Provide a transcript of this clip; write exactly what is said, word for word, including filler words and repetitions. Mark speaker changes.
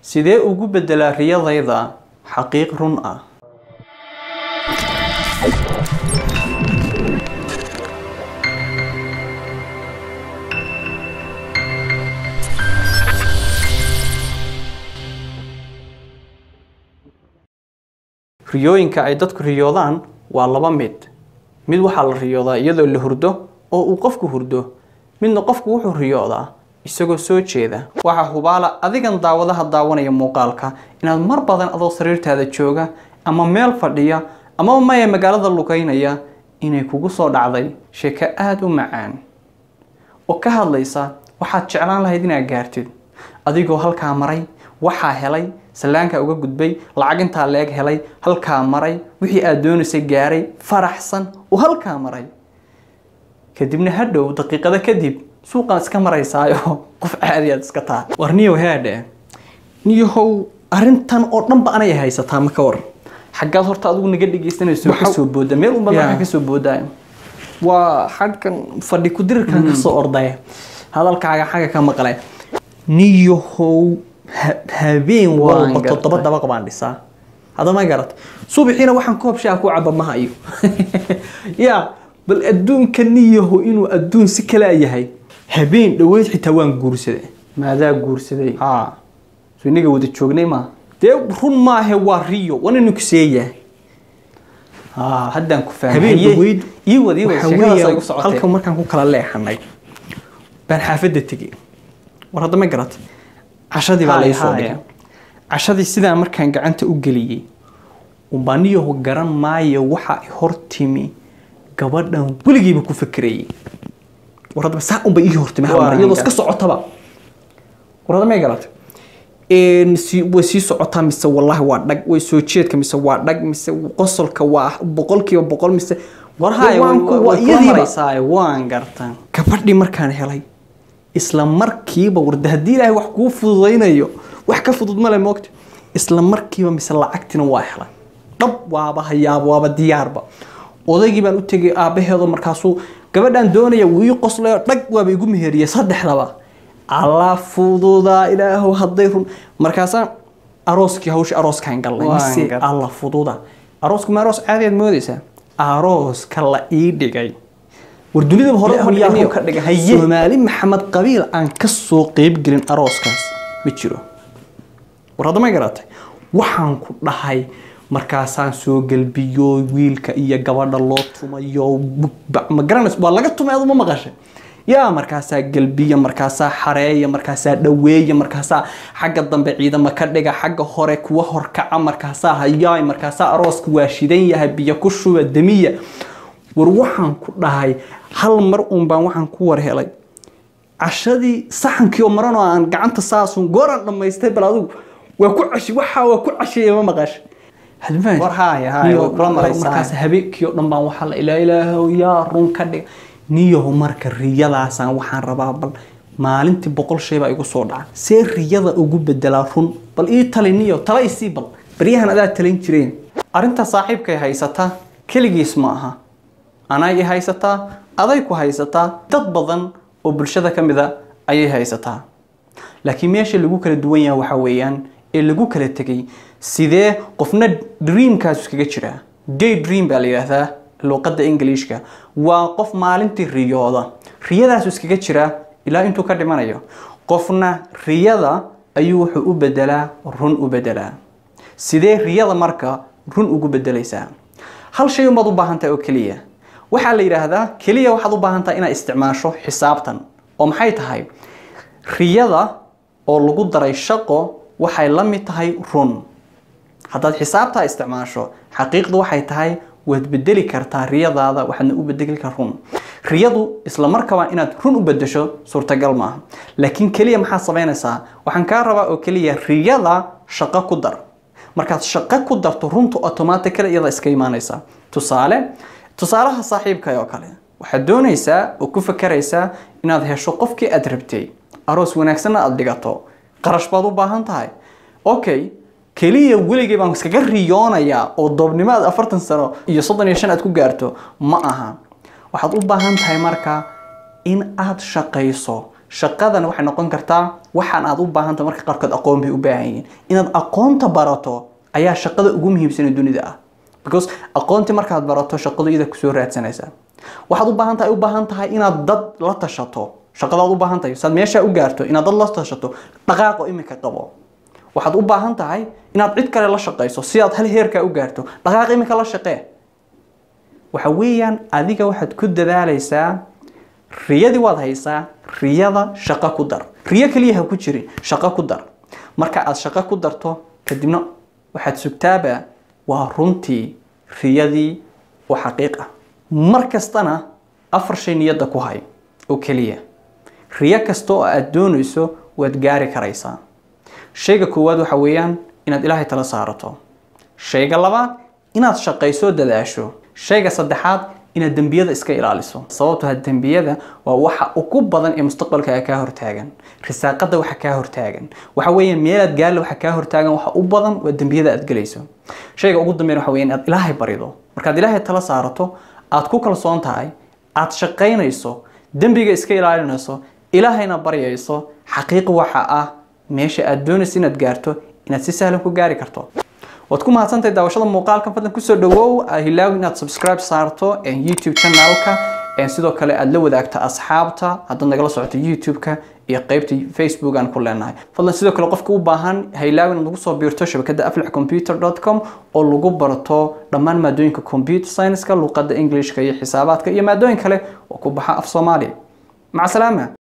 Speaker 1: sidee ugu bedelaa riyadayda xaqiiq run ah? riyooyinka ay dadku riyoodaan waa laba mid mid waxaa la riyoodaa iyadoo la hurdo oo uu qofku hurdo midna qofku wuxuu riyoodaa isagoo soo jeeda. waxa hubaala adigan daawadaha daawanaya muuqaalka inaad mar badan adoo sariirtaada jooga ama meel fadhiya ama maya magaalada lugaynaya inay kugu soo dhacday sheeko aad u macaan oo ka hadlaysa waxaad jeclaan lahayd inaad gaartid adigoo halkaa maray waxaa helay salaanka uga gudbay lacag inta leeg helay halka maray wixii aad doonaysay gaaray faraxsan oo halka maray kadibna hadhow daqiiqada kadib suuqan iska maraysaayo qof caadi ah iska taa warniyo heede niyow arintan oo dhanba anay haysataa ma ka war xaggaad horta adigu naga dhigeysanayso ka soo booda meel unba waxa ka soo boodaa waa xadkan fadhi ku dirkan ka soo orday hadalkaaga xaga ka maqlay niyow habeen walba toddoba dabaq baan dhisaa hada ma garat subaxiina waxaan koob shaah ku caba ma hayo ya bal adduunka niyahu inuu adduun si kala yahay habeen dhaweyd xitaa waan guursaday maadaa guursaday ha soo niga wada joognay ma dee run ma aha waa riyo wana inu kiseeyaa ha haddaan ku fahmay habeen dhaweyd ii wadii way sheekadaas ay ku socotay halka markaan ku kala leexanay baan xaafadda tagay war hadda ma garat cashadii baa la soo dhigay cashadii sidaan markaan gacanta u galiyay u baaniyo garan maayo waxa hortimi gabadhan wiligiiba ku fikirayay warada saa un bay ii hortimi hal mar iyadoo iska socotaba warada ma garat een si way sii socotaa mise wallahi waa dhag way soo jeedka mise waa dhag mise qosolka waa boqolkiiba boqol mise war haay waa iyadii maraysaa waan gartaan gabadhii markaan helay isla markiiba warda hadii ilaahay wax ku fududeynayo wax ka fudud ma leh moogta isla markiiba mise lacagtina waa helay dhab waaba hayaab waaba diyaarba odaygii baan u tagay aabaheedo markaasuu gabadhan doonaya wii qoslayo dhag waaba igu meheriyay saddexdaba alla fududa ilaahu haday run markaasa arooskii hawsha arooskan galay mise alla fududa aroosku ma aroos caadi aad moodaysaa aroos kala ii dhigay wardunida hore oo yaa ka dhigay Soomaali Maxamed qabiil aan ka soo qeyb gelin arooskaas ma jiro warada ma garatay waxaan ku dhahay markaasaan soo galbiyo wiilka iyo gabadha loo tumayo ma garanayso waa laga tumay aduma maqashay yaa markaasaa galbiya markaasaa xareeya markaasaa dhaweeya markaasaa xagga dambe ciidama ka dhiga xagga hore kuwa horkaca markaasaa hayaay markaasaa aroosku waa shidan yahay biyo ku shuba damiya war waxaan ku dhahay hal mar uun baan waxaan ku war helay cashadii saxankii oo maran oo aan gacanta saasun gooran dhamaystay bal adigu waa ku cashi waxa waa ku cashay ma maqashay hadmaan war haay haay kula maraysaa markaas habeenkii oo dhan baan waxa la ilaa ilaahow yaa run ka dhig niyo marka riyadaasaan waxaan rabaa bal maalintii boqol shay baa igu soo dhaca see riyada ugu bedelaa run bal ii tali niyo tala isii bal bariyahan adaa talin jireen arinta saaxiibkay haysata kaligiis ma aha anay haysataa aday ku haysataa dad badan oo bulshada kamida ayay haysataa laakiin meesha lagu kala duwan yahay waxa weeyaan ee lagu kala tagay sidee qofna dreamkaas iskaga jira day dream baa la yiraahdaa luqadda Ingiriiska waa qof maalintii riyooda riyadaas iskaga jira ilaa intuu ka dhimanayo qofna riyada ayuu wuxuu u bedelaa run u bedelaa sidee riyada marka run ugu bedelaysaa hal shay uma u baahan tahay oo kaliya waxa la yiraahdaa kaliya waxaad u baahan tahay inaad isticmaasho xisaabtan oo maxay tahay riyada oo lagu daray shaqo waxay la mid tahay run haddaad xisaabta isticmaasho xaqiiqdu waxay tahay waad bedeli kartaa riyadaada waxaadna u bedeli kartaa run riyadu isla markaba inaad run u bedesho suurtagal ma aha laakiin kaliya maxaa sameynaysaa waxaan ka rabaa oo kaliya riyada shaqo ku dar markaad shaqo ku darto runtu automatically iyada iska iimaanaysa tusaale tusaalaha saaxiibka oo kale waxaad doonaysaa oo ku fakaraysaa inaad hesho qofkii aad rabtay aroos wanaagsan aad dhigato qarash baad u baahan tahay okay kaliya weligii baan iskaga riyoonayaa oo doobnimaad afartan sano iyo soddon iyo shan aad ku gaarto ma aha waxaad u baahan tahay marka in aad shaqayso shaqadan waxay noqon kartaa waxaan aad u baahan tahay marka qarkood aqoon bay u baahan yihiin inaad aqoonta barato ayaa shaqada ugu muhiimsan ee dunida ah because aqoonti markaad barato shaqadu ida ku soo raadsanaysa waxaad u baahan tahay u baahan tahay inaad dad la tashato shaqadaad u baahan tahay saad meesha u gaarto inaad dad la tashato dhaqaaqo imika qabo waxaad u baahan tahay inaad cid kale la shaqeyso si aad hal heerka u gaarto dhaqaaq imika la shaqee waxa weeyaan adiga waxaad ku dadaalaysaa riyadii waad haysaa riyada shaqo ku dar riyo kaliya ha ku jirin shaqo ku dar marka aad shaqo ku darto kadibna waxaad sugtaaba waa runtii riyadii oo xaqiiq ah mar kastana afar shay niyadda ku hay oo kaliya riyo kasta oo aad doonayso waad gaari karaysaa shayga koowaad waxa weeyaan inaad ilaahay tala saarato shayga labaad inaad shaqayso dadaasho shayga saddexaad inaad dambiyada iska ilaaliso sababtoo ah dambiyada waa waxa ugu badan ee mustaqbalka ka hortaagan risaaqada waxa ka hortaagan waxa weeyaan meelaad gaal waxa ka hortaagan waxa u badan waa dambiyada aad galayso shayga ugu dambeeyay waxa weeyaan inaad ilaahay barido markaad ilaahay tala saarato aad ku kalsoon tahay aad shaqaynayso dambiga iska ilaalinayso ilaahayna baryayso xaqiiq waxa ah meesha aad doonayso inaad gaarto inaad si sahlan ku gaari karto waad ku mahadsantahay daawashada muuqaalkan fadlan ku soo dhawow hilaaw inaad subscribe saarto YouTube channelka sidoo kale aad la wadaagto asxaabta hadda nagala socoto YouTube-ka iyo qaybta Facebook aan ku leenahay fadlan sidoo kale qofka u baahan hilaaw inaad ugu soo biirto shabakada aflax computer dot com oo lagu barto dhammaan maadooyinka computer science-ka luqadda English-ka iyo xisaabaadka iyo maadooyin kale oo ku baxa af Soomaali maca salaama